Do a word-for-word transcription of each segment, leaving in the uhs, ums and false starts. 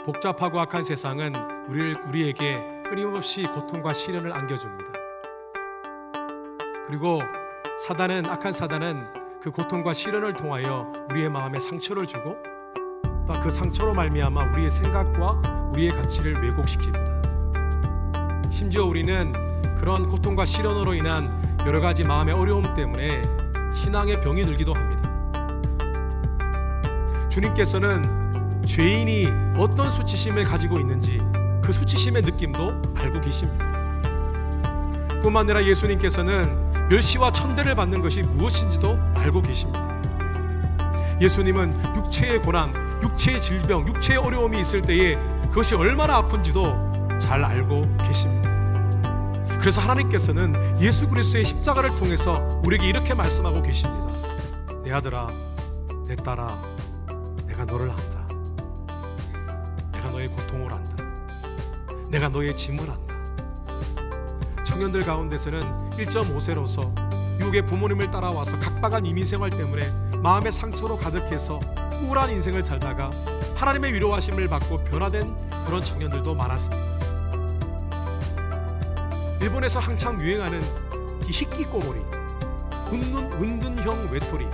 복잡하고 악한 세상은 우리를, 우리에게 끊임없이 고통과 시련을 안겨줍니다. 그리고 사단은, 악한 사단은 그 고통과 시련을 통하여 우리의 마음에 상처를 주고 또 그 상처로 말미암아 우리의 생각과 우리의 가치를 왜곡시킵니다. 심지어 우리는 그런 고통과 시련으로 인한 여러 가지 마음의 어려움 때문에 신앙의 병이 들기도 합니다. 주님께서는 죄인이 어떤 수치심을 가지고 있는지 그 수치심의 느낌도 알고 계십니다. 뿐만 아니라 예수님께서는 멸시와 천대를 받는 것이 무엇인지도 알고 계십니다. 예수님은 육체의 고난, 육체의 질병, 육체의 어려움이 있을 때에 그것이 얼마나 아픈지도 잘 알고 계십니다. 그래서 하나님께서는 예수 그리스도의 십자가를 통해서 우리에게 이렇게 말씀하고 계십니다. 내 아들아, 내 딸아, 내가 너를 안다. 내가 너의 고통을 안다. 내가 너의 짐을 안다. 청년들 가운데서는 일 점 오 세로서 미국의 부모님을 따라와서 각박한 이민생활 때문에 마음의 상처로 가득해서 우울한 인생을 살다가 하나님의 위로하심을 받고 변화된 그런 청년들도 많았습니다. 일본에서 한창 유행하는 이 히키꼬모리, 웃는, 은둔형 외톨이,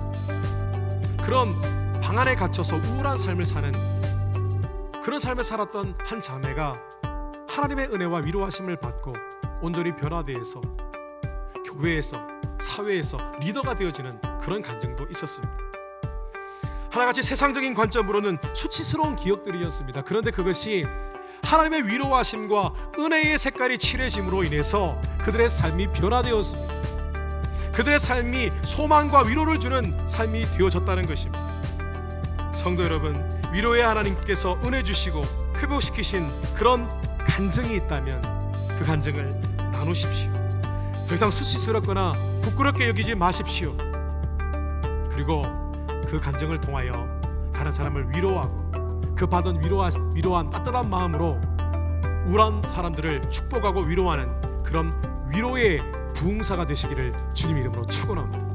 그런 방 안에 갇혀서 우울한 삶을 사는 그런 삶을 살았던 한 자매가 하나님의 은혜와 위로하심을 받고 온전히 변화되어서 교회에서, 사회에서 리더가 되어지는 그런 간증도 있었습니다. 하나같이 세상적인 관점으로는 수치스러운 기억들이었습니다. 그런데 그것이 하나님의 위로하심과 은혜의 색깔이 칠해짐으로 인해서 그들의 삶이 변화되었습니다. 그들의 삶이 소망과 위로를 주는 삶이 되어졌다는 것입니다. 성도 여러분, 위로의 하나님께서 은혜 주시고 회복시키신 그런 간증이 있다면 그 간증을 나누십시오. 더 이상 수치스럽거나 부끄럽게 여기지 마십시오. 그리고 그 간증을 통하여 다른 사람을 위로하고 그 받은 위로한, 위로한 따뜻한 마음으로 우울한 사람들을 축복하고 위로하는 그런 위로의 부흥사가 되시기를 주님 이름으로 축원합니다.